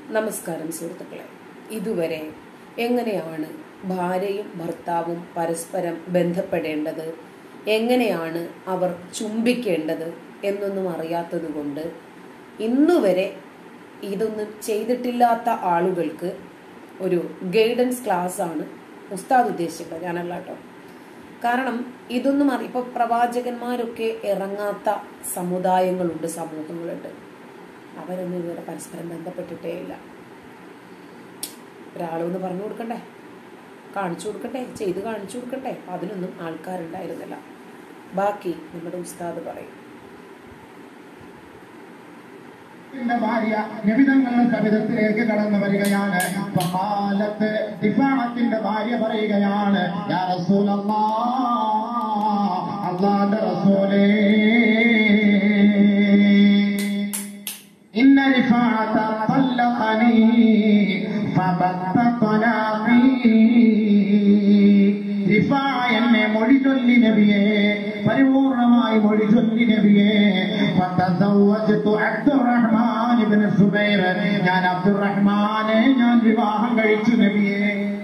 നമസ്കാരം സുഹൃത്തുക്കളെ. ഇതുവരെ എങ്ങനെയാണ് ഭാര്യയും ഭർത്താവും പരസ്പരം ബന്ധപ്പെടേണ്ടത്, എങ്ങനെയാണ് അവർ ചുംബിക്കേണ്ടത് എന്നൊന്നും അറിയാത്തത് കൊണ്ട് ഇന്നുവരെ ഇതൊന്നും ചെയ്തിട്ടില്ലാത്ത ആളുകൾക്ക് ഒരു ഗൈഡൻസ് ക്ലാസ് ആണ് ഉസ്താദ് ഉദ്ദേശിക്കുന്നത്. ഞാനല്ല കേട്ടോ. കാരണം ഇതൊന്നും ഇപ്പോൾ പ്രവാചകന്മാരൊക്കെ ഇറങ്ങാത്ത സമുദായങ്ങളുണ്ട്, സമൂഹങ്ങളുണ്ട്. അവരൊന്നും ഇതുവരെ പരസ്പരം ബന്ധപ്പെട്ടിട്ടേ ഇല്ല. ഒരാളൊന്ന് പറഞ്ഞു കൊടുക്കണ്ടേ, കാണിച്ചു കൊടുക്കട്ടെ, ചെയ്ത് കാണിച്ചു കൊടുക്കട്ടെ. അതിനൊന്നും ആൾക്കാരുണ്ടായിരുന്നില്ല. ബാക്കി നമ്മുടെ ഉസ്താദ് പറയും. ഭാര്യ നബിതങ്ങളുടെ സവിധത്തിലേക്ക് കടന്നു വരികയാണ്. ദിഫാഅത്തിന്റെ ഭാര്യ പറയുകയാണ്, യാ റസൂലല്ലാഹ്, അല്ലാഹുവിന്റെ റസൂലേ, ഇന്ന റിഫാഅത തല്ലഖനി ഫബത്ത തലാഖി. റിഫാഅ എന്നെ മൊഴി ചൊല്ലി നബിയേ, പരിപൂർണമായി മൊഴി ചൊല്ലി നബിയേ. ഫതസവ്വജ്തു അബ്ദുറഹ്മാൻ ഇബ്നു സുബൈർ, ഞാൻ അബ്ദുറഹ്മാനെ ഞാൻ വിവാഹം കഴിച്ചു നബിയേ.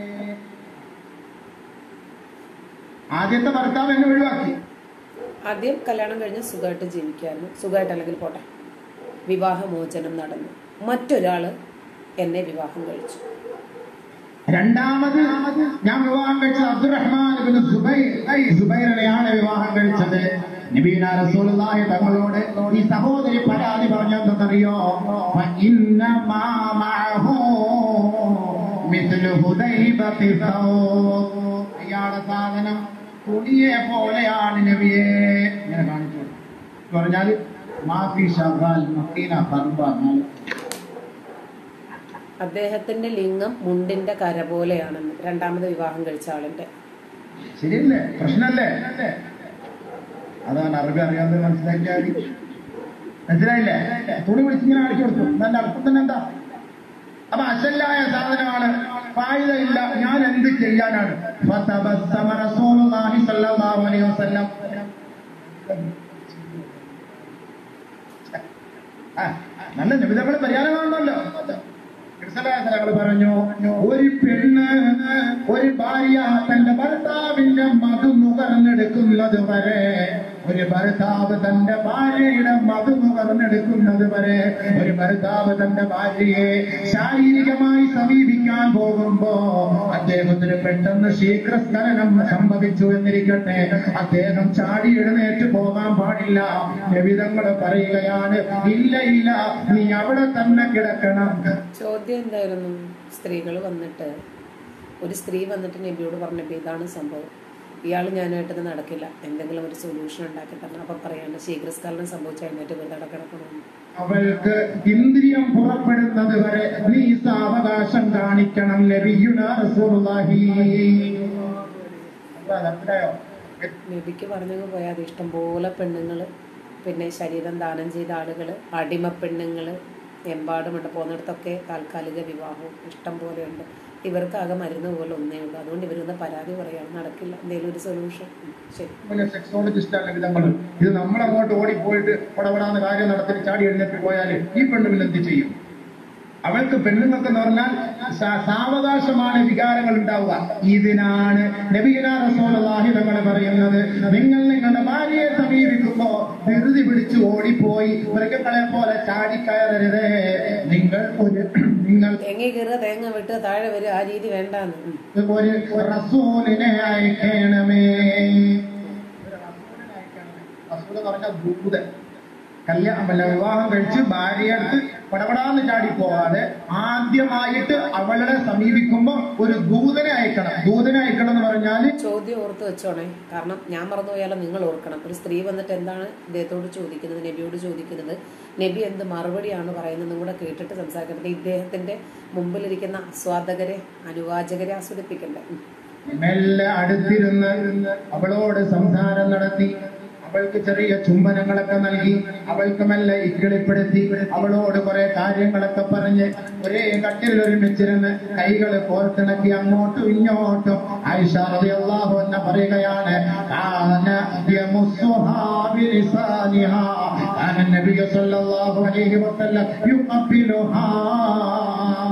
ആദ്യത്തെ ഭർത്താവ് എന്നെ ഒഴിവാക്കി. ആദ്യം കല്യാണം കഴിഞ്ഞ് സുഖമായിട്ട് ജീവിക്കായിരുന്നു. സുഖമായിട്ട് അല്ലെങ്കിൽ പോട്ടെ, വിവാഹമോചനം നടന്നു. മറ്റൊരാള് എന്നെ വിവാഹം കഴിച്ചു. രണ്ടാമത് ഞാൻ വിവാഹം കഴിച്ചത് അബ്ദുറഹ്മാൻ ഇബ്നു സുബൈറിനെയാണ് വിവാഹം കഴിച്ചത്. നബിയുനാ റസൂലുള്ളാഹി തങ്ങളോട് ഈ സഹോദരി പരാതി പറഞ്ഞെന്നറിയോ? ഇന്നമാ മഅഹു മിസ്ലു ഹുദൈബത്തി സൗ. അയാളുടെ സാധനം തുണിയെ പോലെയാണ് നബിയെ. ഇങ്ങനെ കാണിച്ചു പറഞ്ഞാൽ മാഫി ഷവ്വാൽ മക്കീന ഫർബ. അദ്ദേഹത്തിന്റെ ലിംഗം മുണ്ടിന്റെ കര പോലെയാണെന്ന് രണ്ടാമത് വിവാഹം കഴിച്ച ആളിന്റെ. ശരിയല്ലേ? പ്രശ്നല്ലേ? അതാണ് അറബി അറിയാതെ മനസ്സിലാക്കിയാൽ മനസ്സിലായില്ലേ? തുണി പിടിച്ചിങ്ങനെ അടിച്ചു കൊടുത്തു. നല്ല അർത്ഥം തന്നെ എന്താ? അപ്പൊ അശല്ലായ സാധനമാണ്, ഫായിദയില്ല, ഞാൻ എന്ത് ചെയ്യാനാണ്? റസൂലുള്ളാഹി സ്വല്ലല്ലാഹു അലൈഹി വസല്ലം നല്ല നിബിധകളെ പരിഹാരമാണല്ലോ. പറഞ്ഞു, ഒരു പെണ്ണ്, ഒരു ഭാര്യ തന്റെ ഭർത്താവിന്റെ മധു നുകർന്നെടുക്കുന്നത് വരെ, ഒരു ഭർത്താവ് തന്റെ ഭാര്യയുടെ മധു നുകർന്നെടുക്കുന്നത് വരെ, ഒരു ഭർത്താവ് തന്റെ ഭാര്യയെ ശാരീരികമായി സമീപിക്കാൻ പോകുമ്പോ അദ്ദേഹത്തിന് പെട്ടെന്ന് ശീഘ്രസ്ഖലനം സംഭവിച്ചു എന്നിരിക്കട്ടെ, അദ്ദേഹം ചാടി എഴുന്നേറ്റ് പോകാൻ പാടില്ല. നബിതങ്ങൾ പറയുകയാണ്, ഇല്ല ഇല്ല, നീ അവിടെ തന്നെ കിടക്കണം. ചോദ്യം എന്തായിരുന്നു? സ്ത്രീകൾ വന്നിട്ട്, ഒരു സ്ത്രീ വന്നിട്ട് നബിയോട് പറഞ്ഞപ്പോൾ ഇതാണ് സംഭവം, ഇയാൾ ഞാനായിട്ട് നടക്കില്ല, എന്തെങ്കിലും ഒരു സൊല്യൂഷൻ ഉണ്ടാക്കി തരണം. അപ്പൊ പറയാണ് ശീഘ്രസ്ഖലനം സംഭവിച്ച എഴുന്നേറ്റ് വെറുതെ കിടക്കണമെന്ന്. അവൾക്ക് ഇന്ദ്രിയം പുറപ്പെടുന്നത് വരെ നീ സാവകാശം കാണിക്കണം. നബിയുനാ റസൂലുള്ളാഹി. നബിക്ക് പറഞ്ഞു പോയാൽ ഇഷ്ടം പോലെ പെണ്ണുങ്ങള്, പിന്നെ ശരീരം ദാനം ചെയ്ത ആളുകള്, അടിമ പെണ്ണുങ്ങള് എമ്പാടുമുണ്ട്. പോകുന്നിടത്തൊക്കെ താൽക്കാലിക വിവാഹവും ഇഷ്ടം പോലെ ഉണ്ട്. ഇവർക്കാകെ മരുന്ന് പോലെ ഒന്നേ ഉള്ളൂ. അതുകൊണ്ട് ഇവരൊന്ന് പരാതി പറയാണ്, നടക്കില്ല, എന്തെങ്കിലും ഒരു സൊല്യൂഷൻ. ശരി, ഇത് നമ്മളങ്ങോട്ട് ഓടിപ്പോയിട്ട് പടപടാന്ന് കാര്യം നടത്തി ചാടി എഴുന്നേറ്റ് പോയാല് ഈ പെണ്ണുങ്ങൾ എന്ത് ചെയ്യും? അവൾക്ക് പെണ്ണുങ്ങൾക്ക് എന്ന് പറഞ്ഞാൽ സാവകാശമാണ് വികാരങ്ങൾ ഉണ്ടാവുക. ഇതിനാണ് നബിയുനാ റസൂലുള്ളാഹി തങ്ങൾ പറയുന്നത്, നിങ്ങൾ നിങ്ങളുടെ ഭാര്യയെ സമീപിക്കുമ്പോ ധൃതി പിടിച്ച് ഓടിപ്പോയി മൃഗങ്ങളെ പോലെ ചാടിക്കയറരുതേ. നിങ്ങൾ തെങ്ങി കയറുക, തേങ്ങ വിട്ട് താഴെ വരിക, ആ രീതി വേണ്ടാന്ന്. ഒരു റസൂലിനെ അയക്കണമേ. റസൂൽ എന്ന് പറഞ്ഞാൽ ദൂതൻ. വിവാഹം കഴിച്ച് ഭാര്യയടുത്ത് പടപടാന്ന് ചാടി പോകാതെ ആദ്യമായിട്ട് അവളെ സമീപിക്കുമ്പോ ഒരു ദൂതനെ അയക്കണം. ദൂതനെ അയക്കണം എന്ന് പറഞ്ഞാല് ചോദ്യം ഓർത്ത് വെച്ചോണേ, കാരണം ഞാൻ മറന്നുപോയാലും നിങ്ങൾ ഓർക്കണം. ഒരു സ്ത്രീ വന്നിട്ട് എന്താണ് ഇദ്ദേഹത്തോട് ചോദിക്കുന്നത്, നബിയോട് ചോദിക്കുന്നത്, നബി എന്ത് മറുപടിയാണ് പറയുന്നതും കൂടെ കേട്ടിട്ട് സംസാരിക്കട്ടെ. ഇദ്ദേഹത്തിന്റെ മുമ്പിലിരിക്കുന്ന ആസ്വാദകരെ, അനുവാചകരെ ആസ്വദിപ്പിക്കണ്ടേ. മെല്ലെ അടുത്തിരുന്ന് അവളോട് സംസാരം നടത്തി, അവൾക്ക് ചെറിയ ചുംബനങ്ങളൊക്കെ നൽകി, അവൾക്ക് മെല്ലെ ഇക്കിളിപ്പെടുത്തി, അവളോട് കുറെ കാര്യങ്ങളൊക്കെ പറഞ്ഞ് ഒരേ കട്ടിൽ ഒരുമിച്ചിരുന്ന് കൈകൾ കോർത്തിണക്കി അങ്ങോട്ടും ഇങ്ങോട്ടും ആയിഷ റളിയല്ലാഹു അൻഹ പറയുകയാണ്, നബി സല്ലല്ലാഹു അലൈഹി വസല്ലം യുഖബ്ബിലുഹാ.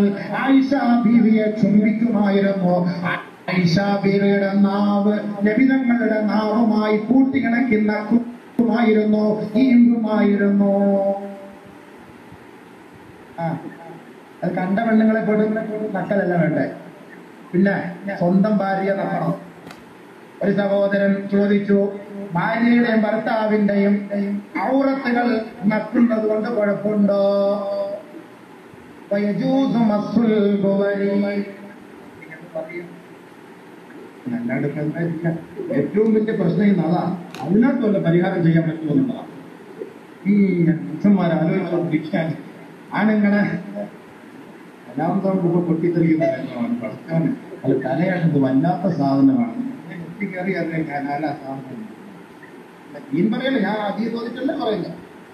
ആയിഷ ബീവിയെ ചുംബിക്കുമായിരുന്നു. ആയിഷ ബീവിയുടെ നാവ് നബിതങ്ങളുടെ നാവുമായി കൂട്ടിയിണക്കുന്ന കുമായിരുന്നു, ഈമ്പുമായിരുന്നു. അത് കണ്ട പെണ്ണുങ്ങളെ പെടുന്ന നക്കലല്ല വേണ്ടേ, പിന്നെ സ്വന്തം ഭാര്യ നക്കണം. ഒരു സഹോദരൻ ചോദിച്ചു, ഭാര്യയുടെയും ഭർത്താവിന്റെയും ഔറത്തുകൾ നക്കുന്നത് കൊണ്ട് കുഴപ്പമുണ്ടോ? ഏറ്റവും വലിയ പ്രശ്നം ഇന്നതാ, അതിനകത്തുള്ള പരിഹാരം ചെയ്യാൻ പറ്റുമെന്നുള്ളതാണ്. ഈ മനുഷ്യന്മാർ ആലോചിച്ചുകൊണ്ടിരിക്കാൻ ആണുങ്ങളെ രണ്ടാമത്തോളം മുമ്പ് പൊട്ടിത്തെറിക്കുന്ന കാര്യമാണ്. ഭർത്താവിന് അത് തലയാണത് വല്ലാത്ത സാധനമാണ്. കയറി അറിയാൻ ഞാൻ നല്ല സാധനം ഈ പറയല്ല, ഞാൻ ആദ്യം തോന്നിട്ടല്ലേ പറയില്ല.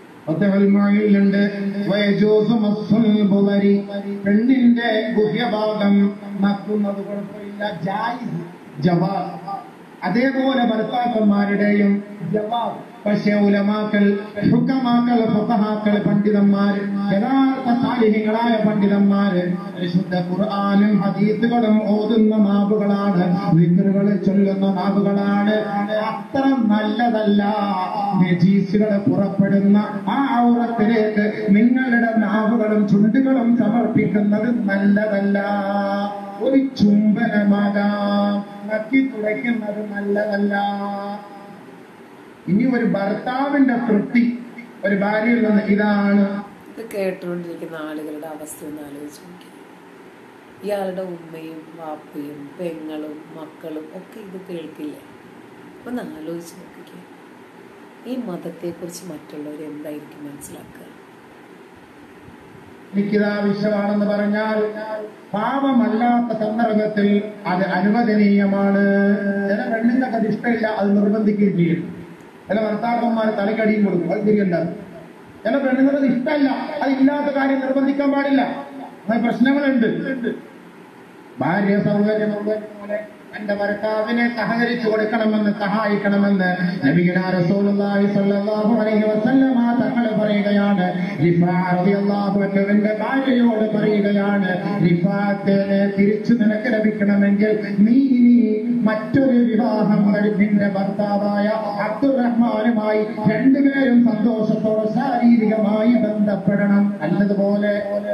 പെണ്ണിന്റെ ഗുഹ്യഭാഗം നക്കുന്നത് കുഴപ്പമില്ല, ജായിസ് ജവാബ്. അതേപോലെ ഭർത്താക്കന്മാരുടെയും ജവാബ്. പക്ഷേ ഉലമാക്കൾ, ഹുക്കമാക്കൾ, ഫുഖഹാക്കൾ, പണ്ഡിതന്മാര്, യഥാർത്ഥ സാലിഹികളായ പണ്ഡിതന്മാര് പരിശുദ്ധ ഖുർആനും ഹദീസുകളും ഓതുന്ന നാവുകളാണ്, ദിക്റുകൾ ചൊല്ലുന്ന നാവുകളാണ്. അത്ര നല്ലതല്ല നജീസുകൾ പുറപ്പെടുന്ന ആ ഔറത്തിലേക്ക് നിങ്ങളുടെ നാവുകളും ചുണ്ടുകളും സമർപ്പിക്കുന്നത് നല്ലതല്ല. ഒരു ചുംബനമാകാം, നക്കി തുടയ്ക്കുന്നത് നല്ലതല്ല. ഇനി ഒരു ഭർത്താവിന്റെ തൃപ്തി ഒരു ഭാര്യയിൽ നിന്ന് ഇതാണ്. ഇത് കേട്ടുകൊണ്ടിരിക്കുന്ന ആളുകളുടെ അവസ്ഥ ഒന്ന് ആലോചിച്ച് നോക്കി. ഇയാളുടെ ഉമ്മയും വാപ്പയും പെങ്ങളും മക്കളും ഒക്കെ ഇത് കേൾക്കില്ലേ? ഒന്ന് ആലോചിച്ച് നോക്കിക്കേ. ഈ മതത്തെക്കുറിച്ച് മറ്റുള്ളവർ എന്തായിരിക്കും മനസ്സിലാക്കുക? എനിക്കിതാ വിഷമാണെന്ന് പറഞ്ഞാൽ പാപമല്ലാത്ത സന്ദർഭത്തിൽ അത് അനുവദനീയമാണ്. ചില പെണ്ണുങ്ങൾക്ക് അത് ഇഷ്ടമില്ല, അത് നിർബന്ധിക്കുകയും ചെയ്യും. ചില ഭർത്താക്കന്മാർ തലക്കടിയും കൊടുക്കും, അത് ശരിയല്ലാതെ. ചില പെണ്ണുങ്ങൾക്ക് അത് ഇഷ്ടമല്ല, അത് ഇല്ലാത്ത കാര്യം നിർബന്ധിക്കാൻ പാടില്ല. അങ്ങനെ പ്രശ്നങ്ങളുണ്ട്. ഭാര്യ സൗകര്യമുള്ള പോലെ എന്റെ ഭർത്താവിനെ സഹകരിച്ചു കൊടുക്കണമെന്ന്, സഹായിക്കണമെന്ന് നബിയുനാ റസൂലുള്ളാഹി സ്വല്ലല്ലാഹു അലൈഹി വസല്ലമ തങ്ങൾ പറയുകയാണ്. റിഫാഅ റളിയല്ലാഹു അൻഹുവിന്റെ ഭാര്യയോട് പറയുകയാണ്, റിഫാഅത്തിനെ തിരിച്ചു നിനക്ക് ലഭിക്കണമെങ്കിൽ നീ മറ്റൊരു വിവാഹം നിന്റെ ഭർത്താവായ അബ്ദുറഹ്മാനുമായി രണ്ടുപേരും സന്തോഷത്തോടെ ശാരീരികമായി ബന്ധപ്പെടണം. നല്ലതുപോലെ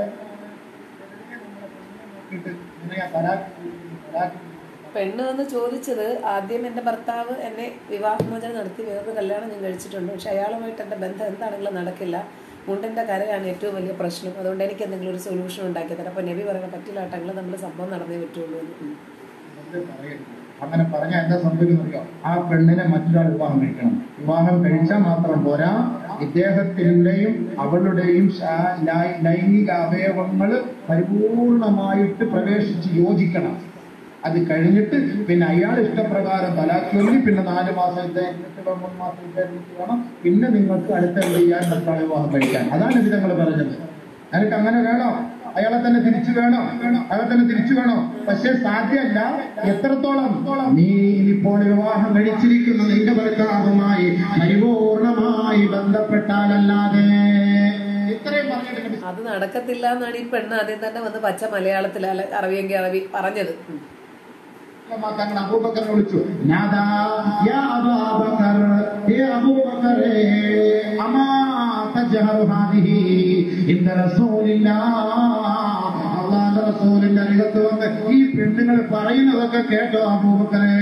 പെണ്ണ് എന്ന് ചോദിച്ചത് ആദ്യം എൻ്റെ ഭർത്താവ് എന്നെ വിവാഹമോചനം നടത്തി വേറൊരു കല്യാണം ഞാൻ കഴിച്ചിട്ടുണ്ട്, പക്ഷെ അയാളുമായിട്ട് എൻ്റെ ബന്ധം എന്താണെങ്കിലും നടക്കില്ല. മുണ്ടിൻ്റെ കരയാണ് ഏറ്റവും വലിയ പ്രശ്നം, അതുകൊണ്ട് എനിക്ക് എന്തെങ്കിലും ഒരു സൊല്യൂഷൻ ഉണ്ടാക്കി തരാം. അപ്പോൾ നബി പറയാൻ പറ്റില്ല, ആട്ടങ്ങൾ നമ്മൾ സംഭവം നടന്നേ പറ്റുള്ളൂ എന്ന്. അങ്ങനെ പറഞ്ഞാൽ എന്താ സംഭവിക്കുന്നറിയോ? ആ പെണ്ണിനെ മറ്റൊരാൾ വിവാഹം കഴിക്കണം. വിവാഹം കഴിച്ചാൽ മാത്രം പോരാ, ഇദ്ദേഹത്തിന്റെയും അവളുടെയും ലൈംഗിക അവയവങ്ങൾ പരിപൂർണമായിട്ട് പ്രവേശിച്ച് യോജിക്കണം. അത് കഴിഞ്ഞിട്ട് പിന്നെ അയാൾ ഇഷ്ടപ്രകാരം തലാഖ് ചൊല്ലി പിന്നെ 4 മാസത്തെ 3 മാസത്തെ വേണം, പിന്നെ നിങ്ങൾക്ക് അടുത്ത എന്ത് ചെയ്യാൻ മറ്റൊരാൾ വിവാഹം കഴിക്കാൻ. അതാണ് ഇത് ഞങ്ങൾ പറഞ്ഞത്. എനിക്ക് അങ്ങനെ വേണോ? അയാളെ തന്നെ തിരിച്ചു വേണോ? അയാളെ തന്നെ തിരിച്ചു വേണോ? പക്ഷെ സാധ്യമല്ല. എത്രത്തോളം നീ ഇപ്പോൾ വിവാഹം കഴിച്ചിരിക്കുന്ന നിന്റെ ഭർത്താവുമായി പരിപൂർണമായി ബന്ധപ്പെട്ടാലല്ലാതെ ഇത്രയും പറഞ്ഞിട്ട് അത് നടക്കത്തില്ല എന്നാണ് ഈ പെണ്ണ് ആദ്യം തന്നെ വന്ന് പച്ച മലയാളത്തിൽ അറബിയെങ്കിൽ അറബി പറഞ്ഞത്. തങ്ങൾ അബൂബക്കറിനെ വിളിച്ചു, നാദാ യാ അബൂബക്കർ, ഹേ അബൂബക്കറേ, അമാ തജ്ഹറു ഹാദിഹി ഇന്ന റസൂലില്ലാഹ്, അല്ലാഹുവിന്റെ റസൂലിന്റെ അരികത്ത് വന്ന് ഈ പെണ്ണുങ്ങൾ പറയുന്നതൊക്കെ കേട്ടോ അബൂബക്കറേ?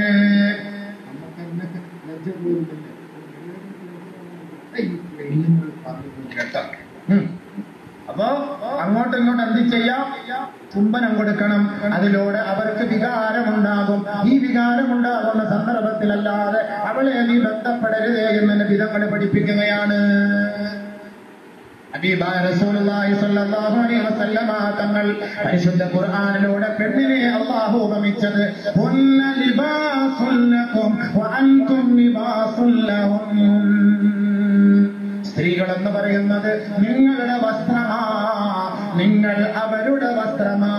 അപ്പോ അങ്ങോട്ടും ഇങ്ങോട്ടും എന്ത് ചെയ്യാം? ചുംബനം കൊടുക്കണം. അതിലൂടെ അവർക്ക് വികാരമുണ്ടാകും. ഈ വികാരമുണ്ടാകുന്ന സന്ദർഭത്തിലല്ലാതെ അവളെ നീ ബന്ധപ്പെടരുതേ എന്ന് നബി തങ്ങൾ പഠിപ്പിക്കുകയാണ്. ഹബീബായ റസൂലുള്ളാഹി സ്വല്ലല്ലാഹു അലൈഹി വസല്ലമ തങ്ങൾ പരിശുദ്ധ ഖുർആനിലൂടെ പെണ്ണിനെ അല്ലാഹു ഉപമിച്ചത് ഹുന്ന ലിബാസുൽ ലക്കും വഅൻതും ലിബാസുൽ ലഹും. സ്ത്രീകൾ എന്ന് പറയുന്നത് നിങ്ങളുടെ വസ്ത്രമാ, നിങ്ങൾ അവരുടെ വസ്ത്രമാ.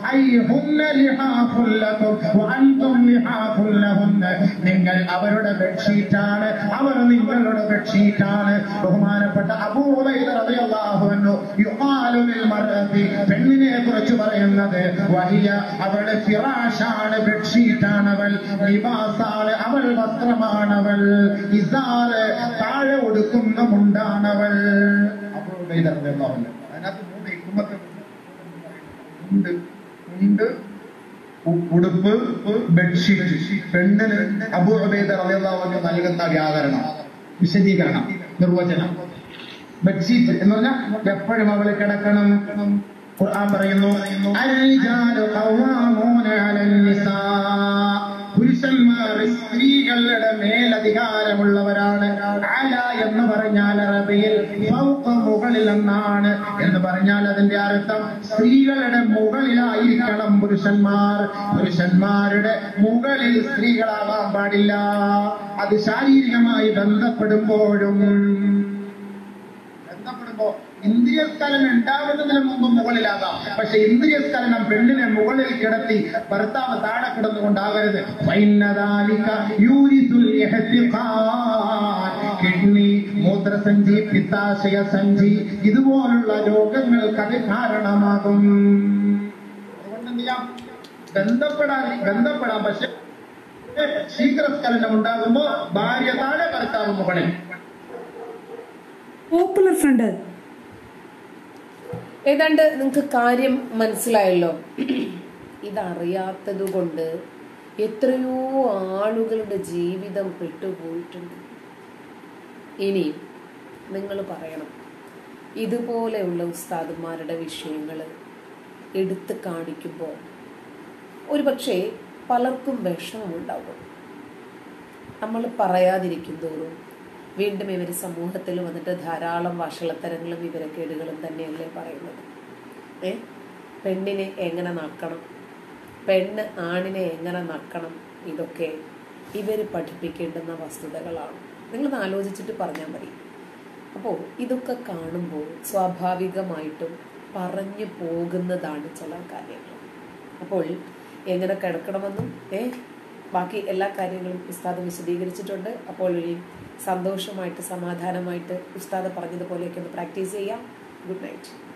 നിങ്ങൾ അവരുടെ ബെഡ്ഷീറ്റാണ്, അവർ നിങ്ങളുടെ ബെഡ്ഷീറ്റാണ്. ബഹുമാനപ്പെട്ട അബൂ ഹുറൈറ റളിയല്ലാഹു അൻഹു യുഖാലു ലിൽ മർഅതി, പെണ്ണിനെ കുറിച്ച് പറയുന്നത് വഹിയ, അവളുടെ ഫിറാഷാണ്, ബെഡ്ഷീറ്റാണ് അവൾ, ലിബാസാണ് അവൾ, വസ്ത്രമാണവൾ, ഇസാറ് താഴെ ഒടുക്കുന്ന മുണ്ടാണവൾ. അബൂ ഹുറൈറ റളിയല്ലാഹു അൻഹു അതിനകത്ത് 3 ഹിക്മത്ത് ഉണ്ട്. ഉടുപ്പ്, ബെഡ്ഷീറ്റ്. പെണ്ണിന് അബൂ ഉബൈദ റളിയല്ലാഹു അൻഹു നൽകുന്ന വ്യാകരണം, വിശദീകരണം, നിർവചനം. ബെഡ്ഷീറ്റ് എന്ന് പറഞ്ഞാൽ എപ്പോഴും അവള് കിടക്കണം. ഖുർആൻ പറയുന്നു അർരിജാലു ഖവ്വാമൂന അലൻ നിസാ, പുരുഷന്മാർ സ്ത്രീകളുടെ മേലധികാരമുള്ളവരാണ്. അല എന്ന് പറഞ്ഞാൽ അറബിയിൽ ഫൗഖ, മുകളിൽ എന്നാണ്. എന്ന് പറഞ്ഞാൽ അതിന്റെ അർത്ഥം സ്ത്രീകളുടെ മുകളിലായിരിക്കണം പുരുഷന്മാർ. പുരുഷന്മാരുടെ മുകളിൽ സ്ത്രീകളാവാൻ പാടില്ല. അത് ശാരീരികമായി ബന്ധപ്പെടുമ്പോഴും ഇന്ദ്രിയസ്ഖലനം ഉണ്ടാവുന്നതിന് മുമ്പ് മുകളിലാകാം. പക്ഷെ ഇന്ദ്രിയസ്ഖലനം പെണ്ണിനെ മുകളിൽ കിടത്തി ഭർത്താവ് താഴെ കിടന്നുകൊണ്ടാകരുത്. കിഡ്നി, മൂത്രസഞ്ചി, പിത്താശയ സഞ്ചി ഇതുപോലുള്ള രോഗങ്ങൾക്ക് അത് കാരണമാകും. അതുകൊണ്ട് എന്ത് ചെയ്യാം? ബന്ധപ്പെടാം. പക്ഷെ ശീഘ്രസ്ഖലനം ഉണ്ടാകുമ്പോ ഭാര്യ താഴെ, ഭർത്താവ് മുകളിൽ. പോപ്പുലർ ഫ്രണ്ട് ഏതാണ്ട് നിങ്ങൾക്ക് കാര്യം മനസ്സിലായല്ലോ. ഇതറിയാത്തത് കൊണ്ട് എത്രയോ ആളുകളുടെ ജീവിതം പെട്ടുപോയിട്ടുണ്ട്. ഇനി നിങ്ങൾ പറയണം, ഇതുപോലെയുള്ള ഉസ്താദുമാരുടെ വിഷയങ്ങൾ എടുത്ത് കാണിക്കുമ്പോൾ ഒരുപക്ഷെ പലർക്കും വിഷമമുണ്ടാകും. നമ്മൾ പറയാതിരിക്കും തോറും വീണ്ടും ഇവർ സമൂഹത്തിൽ വന്നിട്ട് ധാരാളം വഷളത്തരങ്ങളും വിവരക്കേടുകളും തന്നെയല്ലേ പറയുന്നത്. പെണ്ണിനെ എങ്ങനെ നക്കണം, പെണ്ണ് ആണിനെ എങ്ങനെ നക്കണം, ഇതൊക്കെ ഇവർ പഠിപ്പിക്കേണ്ടുന്ന വസ്തുതകളാണ്. നിങ്ങളൊന്ന് ആലോചിച്ചിട്ട് പറഞ്ഞാൽ മതി. അപ്പോൾ ഇതൊക്കെ കാണുമ്പോൾ സ്വാഭാവികമായിട്ടും പറഞ്ഞു പോകുന്നതാണ് ചില കാര്യങ്ങൾ. അപ്പോൾ എങ്ങനെ കിടക്കണമെന്നും ബാക്കി എല്ലാ കാര്യങ്ങളും ഉസ്താദ് വിശദീകരിച്ചിട്ടുണ്ട്. അപ്പോൾ ഇനി സന്തോഷമായിട്ട് സമാധാനമായിട്ട് ഉസ്താദ് പറഞ്ഞതുപോലെയൊക്കെ ഒന്ന് പ്രാക്ടീസ് ചെയ്യാം. Good night.